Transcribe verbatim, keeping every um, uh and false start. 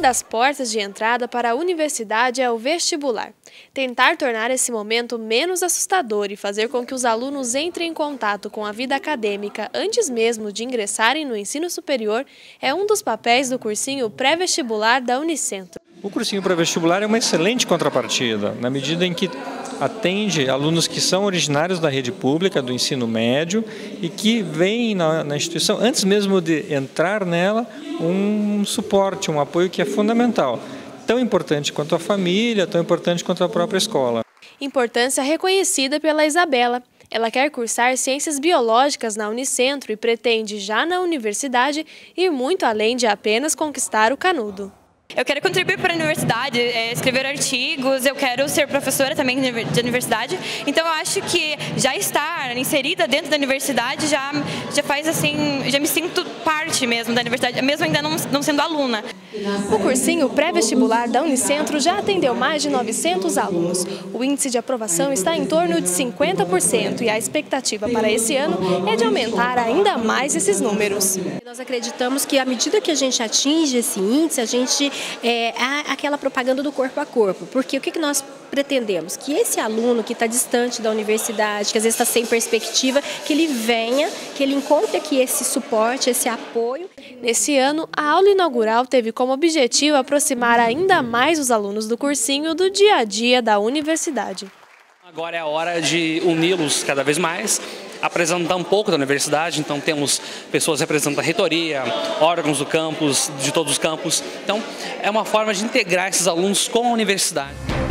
das portas de entrada para a universidade é o vestibular. Tentar tornar esse momento menos assustador e fazer com que os alunos entrem em contato com a vida acadêmica antes mesmo de ingressarem no ensino superior é um dos papéis do cursinho pré-vestibular da Unicentro. O cursinho pré-vestibular é uma excelente contrapartida, na medida em que atende alunos que são originários da rede pública, do ensino médio, e que veem na, na instituição, antes mesmo de entrar nela, um suporte, um apoio que é fundamental. Tão importante quanto a família, tão importante quanto a própria escola. Importância reconhecida pela Isabela. Ela quer cursar Ciências Biológicas na Unicentro e pretende, já na universidade, ir muito além de apenas conquistar o canudo. Eu quero contribuir para a universidade, é, escrever artigos, eu quero ser professora também de universidade, então eu acho que já estar inserida dentro da universidade já, já faz assim, já me sinto parte mesmo da universidade, mesmo ainda não, não sendo aluna. O cursinho pré-vestibular da Unicentro já atendeu mais de novecentos alunos. O índice de aprovação está em torno de cinquenta por cento e a expectativa para esse ano é de aumentar ainda mais esses números. Nós acreditamos que à medida que a gente atinge esse índice, a gente é aquela propaganda do corpo a corpo, porque o que nós pretendemos? Que esse aluno que está distante da universidade, que às vezes está sem perspectiva, que ele venha, que ele encontre aqui esse suporte, esse apoio. Nesse ano, a aula inaugural teve como objetivo aproximar ainda mais os alunos do cursinho do dia a dia da universidade. Agora é a hora de uni-los cada vez mais, apresentar um pouco da universidade, então temos pessoas representando a reitoria, órgãos do campus, de todos os campos, então é uma forma de integrar esses alunos com a universidade.